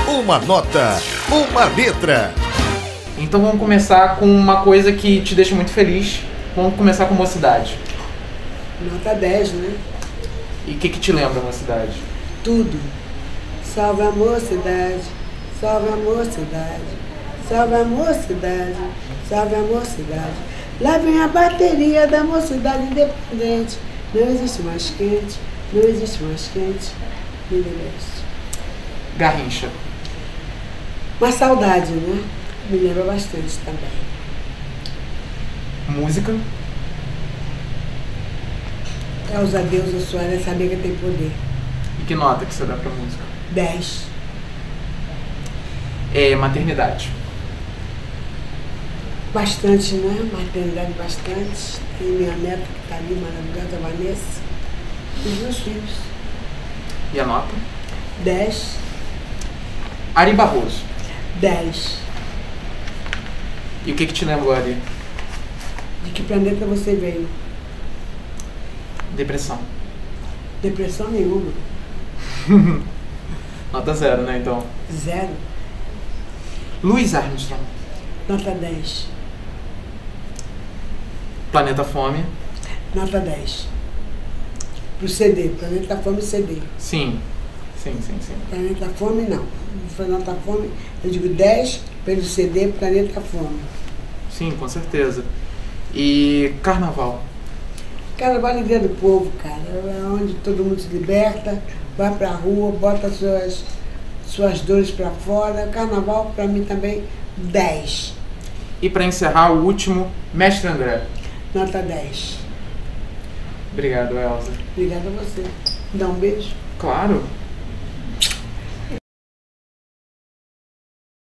Uma nota, uma letra. Então vamos começar com uma coisa que te deixa muito feliz. Vamos começar com Mocidade. Nota 10, né? E o que te lembra Mocidade? Tudo. Salve a mocidade, salve a mocidade, salve a mocidade, salve a mocidade. Lá vem a bateria da mocidade independente. Não existe mais quente, não existe mais quente. Me lembra. Garrincha. Uma saudade, né? Me lembra bastante também. Música. É os adeus, a sua é saber que tem poder. E que nota que você dá pra música? 10. Maternidade. Bastante, né? Maternidade bastante. Tem minha neta que está ali, maravilhosa, Vanessa. E os meus filhos. E a nota? 10. Ari Barroso. 10. E o que te lembrou, Ari? De que planeta você veio? Depressão. Depressão nenhuma. Nota 0, né, então? 0. Louis Armstrong. Nota 10. Planeta Fome. Nota 10. Pro CD, Planeta Fome CD. Sim. Sim. Planeta Fome não. Planeta Fome, eu digo 10 pelo CD Planeta Fome. Sim, com certeza. E Carnaval. Carnaval é dia do povo, cara. É onde todo mundo se liberta, vai pra rua, bota suas dores pra fora. Carnaval, pra mim também, 10. E para encerrar, o último, Mestre André. Nota 10. Obrigado, Elza. Obrigada a você. Dá um beijo. Claro.